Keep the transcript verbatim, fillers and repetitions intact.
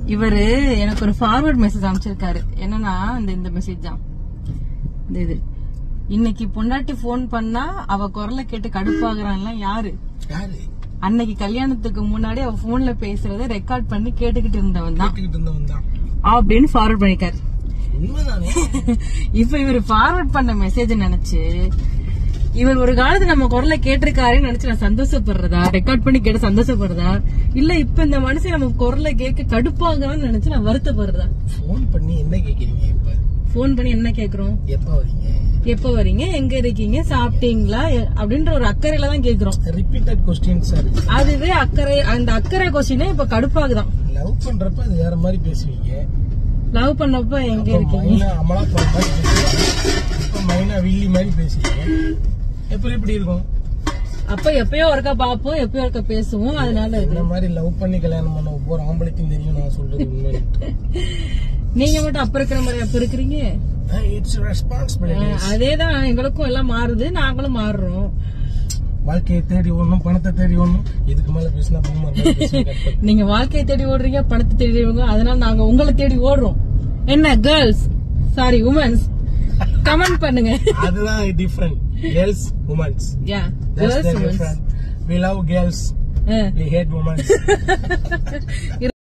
இவரு எனக்கு ஒரு ஃபார்வர்ட் மெசேஜ் அனுப்பிச்சிருக்காரு. என்னன்னா இந்த இந்த மெசேஜ் தான் இந்த இது. இன்னைக்கு பொண்டாட்டி போன் பண்ணா அவ குரலை கேட்டு கடுப்பாகிறான்ல யாரு? அன்னைக்கு கல்யாணத்துக்கு முன்னாடி அவ போன்ல பேசுறத ரெக்கார்ட் பண்ணி கேட்டுக்கிட்டு இருந்தவன் தான் அப்படின்னு ஃபார்வர்ட் பண்ணிருக்காரு. இப்ப இவர் ஃபார்வர்ட் பண்ண மெசேஜ் நினைச்சு இவர் ஒரு காலத்துல நம்ம குரலை கேட்டிருக்காருன்னு நினைச்சு நான் சந்தோஷப்படுறதா, ரெக்கார்ட் பண்ணி கேட்டு சந்தோஷப்படுறதா, இல்ல இப்ப இந்த மனுஷன் நம்ம குரலை கேட்க கடுப்பாங்கன்னு நினைச்சு நான் வருத்தப்படுறதா? போன் பண்ணி என்ன கேக்குறீங்க? இப்ப போன் பண்ணி என்ன கேக்குறோம்? எப்ப வரீங்க, எப்ப வரீங்க, எங்க இருக்கீங்க, சாப்பிட்டீங்களா அப்படின்ற ஒரு அக்கறையில தான் கேக்குறோம். Repeated questions sir. அதுவே அக்கறை. அந்த அக்கறை क्वेश्चனே இப்ப கடுப்பாகுதான். லவ் பண்றப்ப அது வேற மாதிரி பேசுவீங்க. லவ் பண்ணப்ப எங்க இருக்கீங்க? மைனா அமலா போற மாதிரி பேசுவீங்க. இப்ப மைனா வில்லி மாதிரி பேசுவீங்க. எப்ப இப்படி இருக்கும்? அப்ப எப்பயோ ஒருக்கா பாப்போம், எப்பயோ ஒருக்கா பேசுவோம். அதனால இந்த மாதிரி லவ் பண்ணி கல்யாணம் பண்ண ஒவ்வொரு ஆம்பளைக்கும் தெரியும் நான் சொல்றது உண்மை. நீங்க மட்டும் அப்ப இருக்கிற மாதிரி அப்ப இருக்கிறீங்க. அதேதான் எங்களுக்கும் எல்லாம் மாறுது, நாங்களும் மாறுறோம். வாழ்க்கையை தேடி ஓடணும், பணத்தை தேடி ஓடணும். இதுக்கு மேல பேசினா நீங்க வாழ்க்கையை தேடி ஓடுறீங்க, பணத்தை தேடி ஓடுங்க. அதனால நாங்க உங்களை தேடி ஓடுறோம். என்ன கேர்ள்ஸ், சாரி உமன்ஸ், கமெண்ட் பண்ணுங்க. அதுதான் different. Girls women's. Yeah, girls women's. We love girls. We hate women.